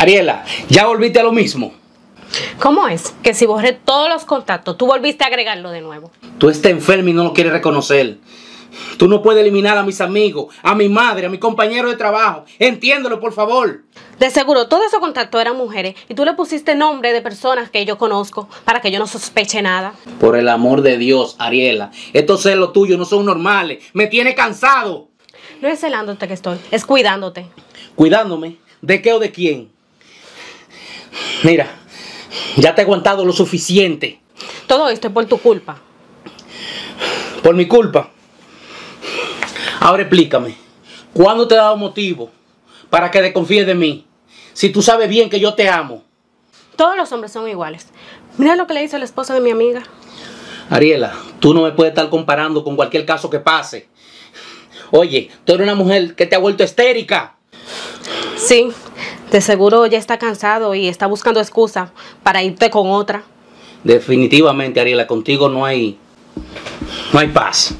Ariela, ¿ya volviste a lo mismo? ¿Cómo es? Que si borré todos los contactos, tú volviste a agregarlo de nuevo. Tú estás enfermo y no lo quieres reconocer. Tú no puedes eliminar a mis amigos, a mi madre, a mi compañero de trabajo. Entiéndelo, por favor. De seguro, todos esos contactos eran mujeres y tú le pusiste nombre de personas que yo conozco para que yo no sospeche nada. Por el amor de Dios, Ariela, estos celos tuyos no son normales. Me tiene cansado. No es celándote que estoy, es cuidándote. ¿Cuidándome? ¿De qué o de quién? Mira, ya te he aguantado lo suficiente. Todo esto es por tu culpa. ¿Por mi culpa? Ahora explícame, ¿cuándo te he dado motivo para que desconfíes de mí? Si tú sabes bien que yo te amo. Todos los hombres son iguales. Mira lo que le hizo el esposo de mi amiga. Ariela, tú no me puedes estar comparando con cualquier caso que pase. Oye, tú eres una mujer que te ha vuelto histérica. Sí, de seguro ya está cansado y está buscando excusa para irte con otra. Definitivamente, Ariela, contigo no hay paz.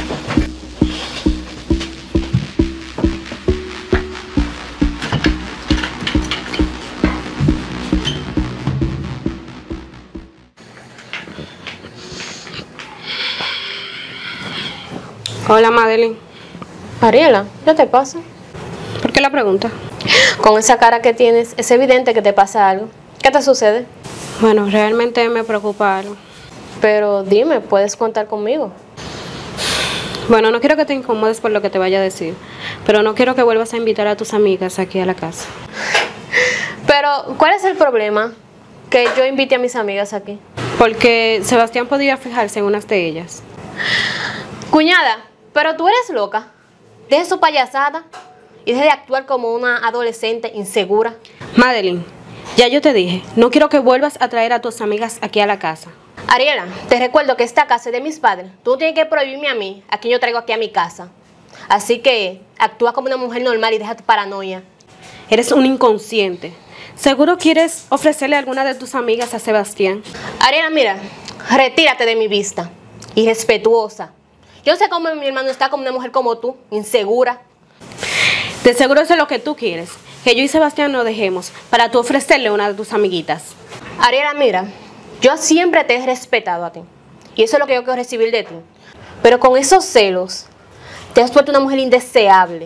Hola, Madeline. Ariela, ¿qué te pasa? ¿Por qué la pregunta? Con esa cara que tienes, es evidente que te pasa algo. ¿Qué te sucede? Bueno, realmente me preocupa algo. Pero dime, ¿puedes contar conmigo? Bueno, no quiero que te incomodes por lo que te vaya a decir, pero no quiero que vuelvas a invitar a tus amigas aquí a la casa. Pero, ¿cuál es el problema? Que yo invite a mis amigas aquí. Porque Sebastián podría fijarse en unas de ellas. Cuñada, pero tú eres loca. Deje su payasada y deje de actuar como una adolescente insegura. Madeline, ya yo te dije, no quiero que vuelvas a traer a tus amigas aquí a la casa. Ariela, te recuerdo que esta casa es de mis padres. Tú no tienes que prohibirme a mí, a quien yo traigo aquí a mi casa. Así que actúa como una mujer normal y deja tu paranoia. Eres un inconsciente. ¿Seguro quieres ofrecerle a alguna de tus amigas a Sebastián? Ariela, mira, retírate de mi vista. Irrespetuosa. Yo sé cómo mi hermano está como una mujer como tú, insegura. De seguro eso es lo que tú quieres, que yo y Sebastián nos dejemos para tú ofrecerle a una de tus amiguitas. Ariela, mira, yo siempre te he respetado a ti. Y eso es lo que yo quiero recibir de ti. Pero con esos celos, te has vuelto una mujer indeseable.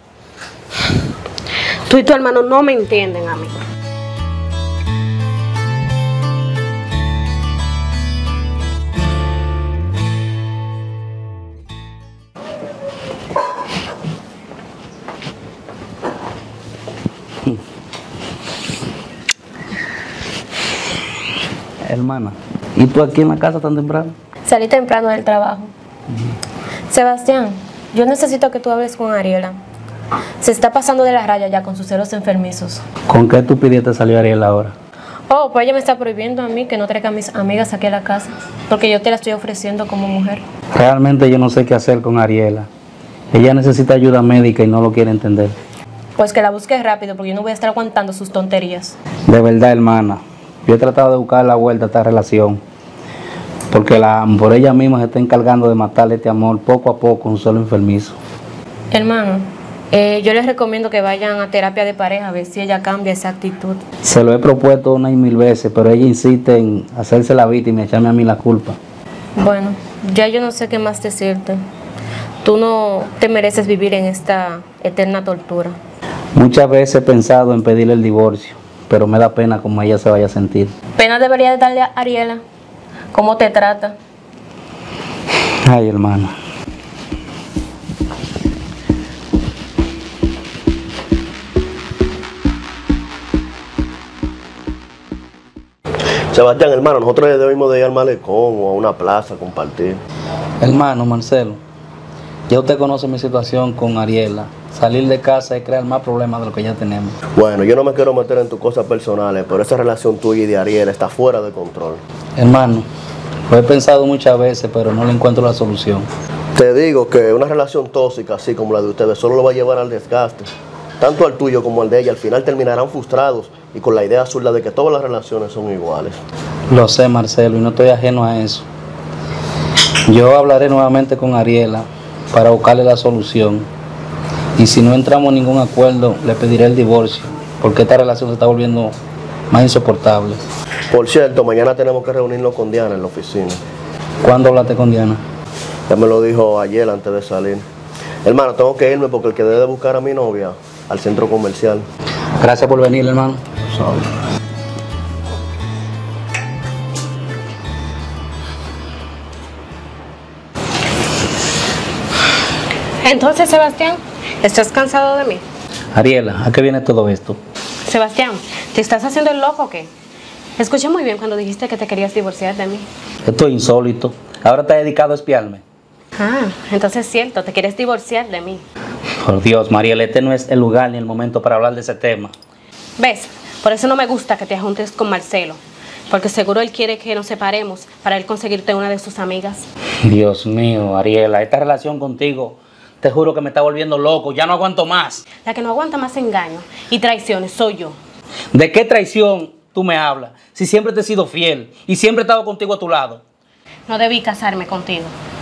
Tú y tu hermano no me entienden a mí. Hermana, ¿y tú aquí en la casa tan temprano? Salí temprano del trabajo. Sebastián, yo necesito que tú hables con Ariela. Se está pasando de la raya ya con sus celos enfermizos. ¿Con qué estupidez te salió Ariela ahora? Oh, pues ella me está prohibiendo a mí que no traiga a mis amigas aquí a la casa. Porque yo te la estoy ofreciendo como mujer. Realmente yo no sé qué hacer con Ariela. Ella necesita ayuda médica y no lo quiere entender. Pues que la busques rápido porque yo no voy a estar aguantando sus tonterías. De verdad, hermana. Yo he tratado de buscar la vuelta a esta relación. Porque por ella misma se está encargando de matarle este amor poco a poco, un solo enfermizo. Hermano, yo les recomiendo que vayan a terapia de pareja a ver si ella cambia esa actitud. Se lo he propuesto una y mil veces, pero ella insiste en hacerse la víctima y echarme a mí la culpa. Bueno, ya yo no sé qué más decirte. Tú no te mereces vivir en esta eterna tortura. Muchas veces he pensado en pedirle el divorcio, pero me da pena cómo ella se vaya a sentir. Pena debería de darle a Ariela. ¿Cómo te trata? Ay, hermana. Sebastián, hermano, nosotros debemos de ir al malecón o a una plaza a compartir. Hermano Marcelo, ya usted conoce mi situación con Ariela. Salir de casa es crear más problemas de lo que ya tenemos. Bueno, yo no me quiero meter en tus cosas personales, pero esa relación tuya y de Ariela está fuera de control. Hermano, lo he pensado muchas veces, pero no le encuentro la solución. Te digo que una relación tóxica así como la de ustedes solo lo va a llevar al desgaste. Tanto al tuyo como al de ella, al final terminarán frustrados y con la idea absurda de que todas las relaciones son iguales. Lo sé, Marcelo, y no estoy ajeno a eso. Yo hablaré nuevamente con Ariela para buscarle la solución. Y si no entramos en ningún acuerdo, le pediré el divorcio porque esta relación se está volviendo más insoportable. Por cierto, mañana tenemos que reunirnos con Diana en la oficina. ¿Cuándo hablaste con Diana? Ya me lo dijo ayer antes de salir. Hermano, tengo que irme porque el que debe buscar a mi novia al centro comercial. Gracias por venir, hermano. ¿Sabes? Entonces, Sebastián, ¿estás cansado de mí? Ariela, ¿a qué viene todo esto? Sebastián, ¿te estás haciendo el loco o qué? Escuché muy bien cuando dijiste que te querías divorciar de mí. Esto es insólito. Ahora te has dedicado a espiarme. Ah, entonces es cierto, te quieres divorciar de mí. Por Dios, Mariela, este no es el lugar ni el momento para hablar de ese tema. ¿Ves? Por eso no me gusta que te juntes con Marcelo. Porque seguro él quiere que nos separemos para él conseguirte una de sus amigas. Dios mío, Ariela, esta relación contigo, te juro que me está volviendo loco. Ya no aguanto más. La que no aguanta más engaños y traiciones soy yo. ¿De qué traición tú me hablas? Si siempre te he sido fiel y siempre he estado contigo a tu lado. No debí casarme contigo.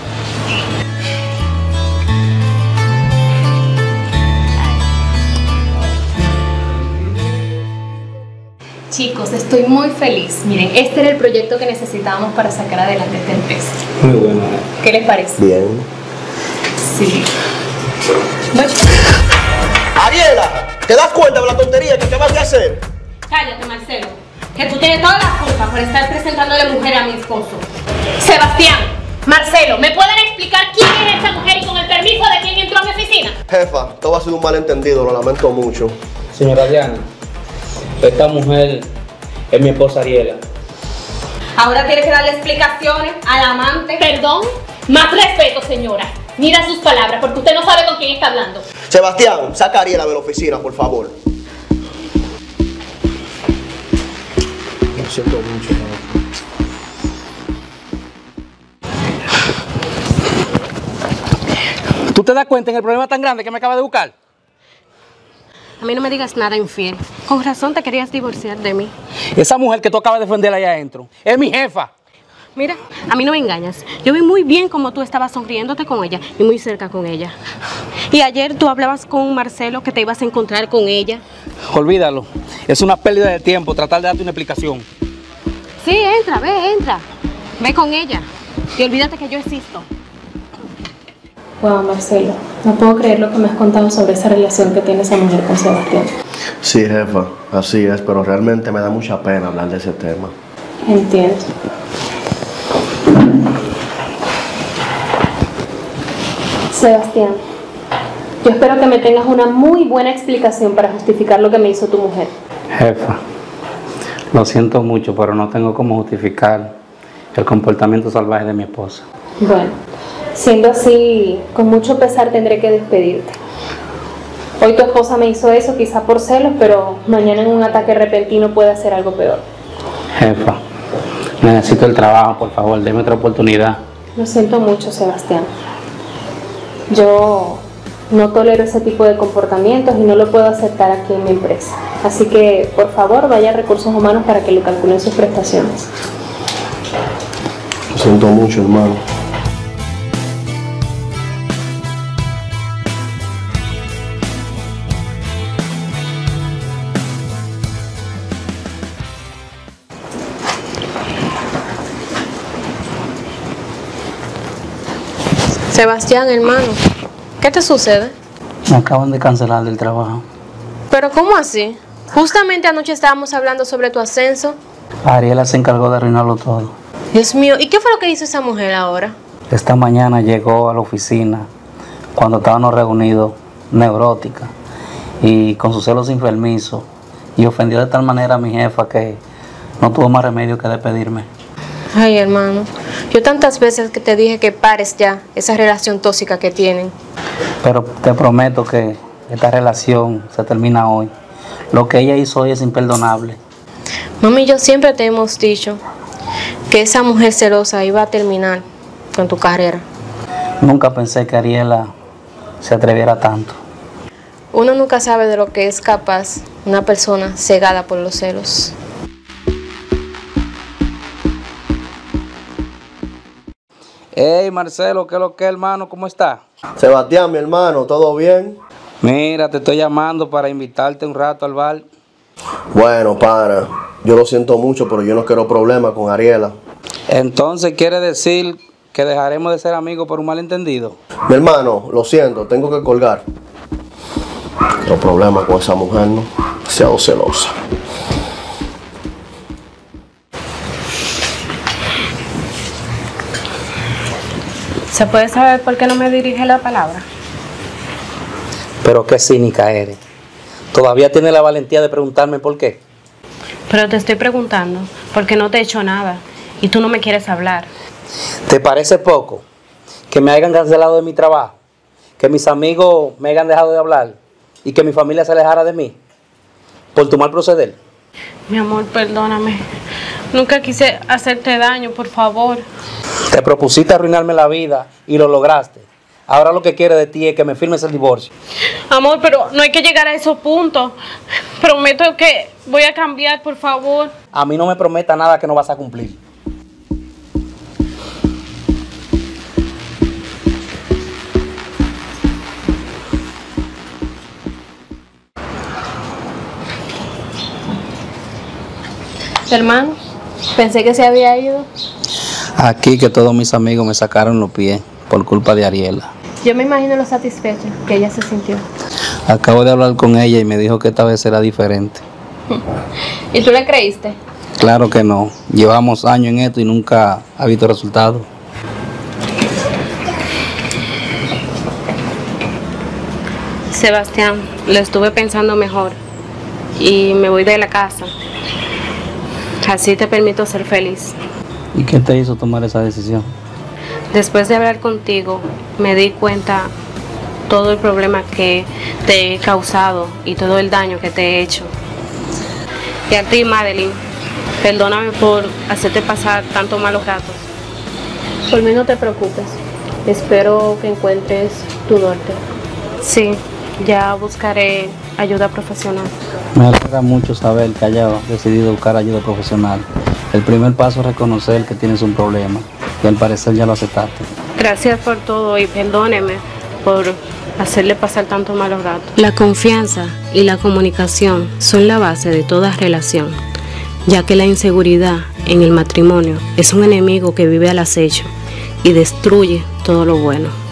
Chicos, estoy muy feliz. Miren, este era el proyecto que necesitábamos para sacar adelante esta empresa. Muy bueno. ¿Qué les parece? Bien. Sí. Bueno, Ariela, ¿te das cuenta de la tontería que acabas de hacer? Cállate, Marcelo, que tú tienes toda la culpa por estar presentándole mujer a mi esposo. Sebastián, Marcelo, ¿me pueden explicar quién es esta mujer y con el permiso de quién entró a mi oficina? Jefa, todo ha sido un malentendido, lo lamento mucho. Señora Diana, esta mujer es mi esposa Ariela. Ahora tiene que darle explicaciones al amante. Perdón, más respeto, señora. Mira sus palabras, porque usted no sabe con quién está hablando. Sebastián, saca a Ariela de la oficina, por favor. Lo siento mucho, ¿Tú te das cuenta en el problema tan grande que me acaba de buscar? A mí no me digas nada infiel. Con razón te querías divorciar de mí. Esa mujer que tú acabas de defender allá adentro es mi jefa. Mira, a mí no me engañas. Yo vi muy bien cómo tú estabas sonriéndote con ella y muy cerca con ella. Y ayer tú hablabas con Marcelo que te ibas a encontrar con ella. Olvídalo. Es una pérdida de tiempo tratar de darte una explicación. Sí, entra, ve, entra. Ve con ella. Y olvídate que yo existo. Wow, Marcelo, no puedo creer lo que me has contado sobre esa relación que tiene esa mujer con Sebastián. Sí, jefa, así es, pero realmente me da mucha pena hablar de ese tema. Entiendo. Sebastián, yo espero que me tengas una muy buena explicación para justificar lo que me hizo tu mujer. Jefa, lo siento mucho, pero no tengo cómo justificar el comportamiento salvaje de mi esposa. Bueno, siendo así, con mucho pesar tendré que despedirte. Hoy tu esposa me hizo eso, quizá por celos, pero mañana en un ataque repentino puede hacer algo peor. Jefa, necesito el trabajo, por favor, déme otra oportunidad. Lo siento mucho, Sebastián. Yo no tolero ese tipo de comportamientos y no lo puedo aceptar aquí en mi empresa. Así que, por favor, vaya a Recursos Humanos para que lo calculen sus prestaciones. Lo siento mucho, hermano. Sebastián, hermano, ¿qué te sucede? Me acaban de cancelar del trabajo. ¿Pero cómo así? Justamente anoche estábamos hablando sobre tu ascenso. Ariela se encargó de arruinarlo todo. Dios mío, ¿y qué fue lo que hizo esa mujer ahora? Esta mañana llegó a la oficina cuando estábamos reunidos, neurótica, y con sus celos enfermizos, y ofendió de tal manera a mi jefa que no tuvo más remedio que despedirme. Ay, hermano, yo tantas veces que te dije que pares ya esa relación tóxica que tienen. Pero te prometo que esta relación se termina hoy. Lo que ella hizo hoy es imperdonable. Mami y yo siempre te hemos dicho que esa mujer celosa iba a terminar con tu carrera. Nunca pensé que Ariela se atreviera tanto. Uno nunca sabe de lo que es capaz una persona cegada por los celos. Hey Marcelo, ¿qué es lo que, hermano? ¿Cómo está? Sebastián, mi hermano, ¿todo bien? Mira, te estoy llamando para invitarte un rato al bar. Bueno, pana, yo lo siento mucho, pero yo no quiero problemas con Ariela. Entonces, ¿quiere decir que dejaremos de ser amigos por un malentendido? Mi hermano, lo siento, tengo que colgar. Otro problema con esa mujer, ¿no? Demasiado celosa. ¿Se puede saber por qué no me dirige la palabra? Pero qué cínica eres. ¿Todavía tienes la valentía de preguntarme por qué? Pero te estoy preguntando, porque no te he hecho nada y tú no me quieres hablar. ¿Te parece poco que me hayan cancelado de mi trabajo? ¿Que mis amigos me hayan dejado de hablar? ¿Y que mi familia se alejara de mí? ¿Por tu mal proceder? Mi amor, perdóname. Nunca quise hacerte daño, por favor. Te propusiste arruinarme la vida y lo lograste. Ahora lo que quiero de ti es que me firmes el divorcio. Amor, pero no hay que llegar a esos puntos. Prometo que voy a cambiar, por favor. A mí no me prometa nada que no vas a cumplir. Hermano, pensé que se había ido. Aquí que todos mis amigos me sacaron los pies por culpa de Ariela. Yo me imagino lo satisfecha que ella se sintió. Acabo de hablar con ella y me dijo que esta vez será diferente. ¿Y tú le creíste? Claro que no. Llevamos años en esto y nunca ha visto resultados. Sebastián, lo estuve pensando mejor y me voy de la casa. Así te permito ser feliz. ¿Y qué te hizo tomar esa decisión? Después de hablar contigo, me di cuenta todo el problema que te he causado y todo el daño que te he hecho. Y a ti, Madeline, perdóname por hacerte pasar tantos malos ratos. Por mí no te preocupes. Espero que encuentres tu norte. Sí, ya buscaré ayuda profesional. Me alegra mucho saber que haya decidido buscar ayuda profesional. El primer paso es reconocer que tienes un problema y al parecer ya lo aceptaste. Gracias por todo y perdóneme por hacerle pasar tantos malos ratos. La confianza y la comunicación son la base de toda relación, ya que la inseguridad en el matrimonio es un enemigo que vive al acecho y destruye todo lo bueno.